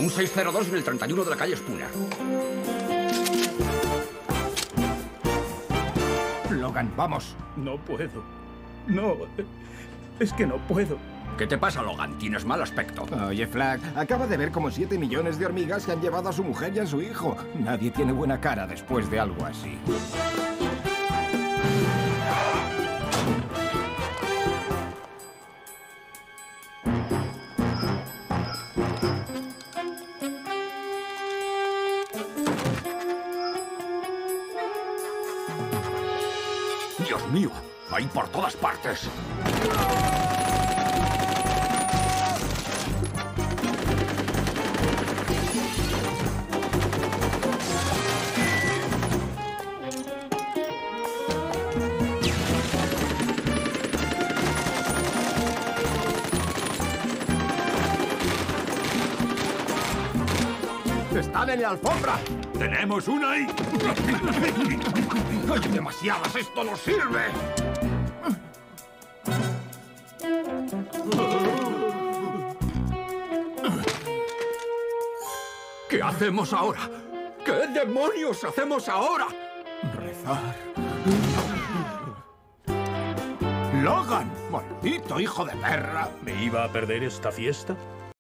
Un 602 en el 31 de la calle Spooner. Logan, vamos. No puedo. No, es que no puedo. ¿Qué te pasa, Logan? Tienes mal aspecto. Oye, Flag, acaba de ver como 7 millones de hormigas se han llevado a su mujer y a su hijo. Nadie tiene buena cara después de algo así. Dios mío, hay por todas partes. ¡Están en la alfombra! ¡Tenemos una ahí! ¡Hay demasiadas! ¡Esto no sirve! ¿Qué hacemos ahora? ¿Qué demonios hacemos ahora? Rezar. ¡Logan! ¡Maldito hijo de perra! ¿Me iba a perder esta fiesta?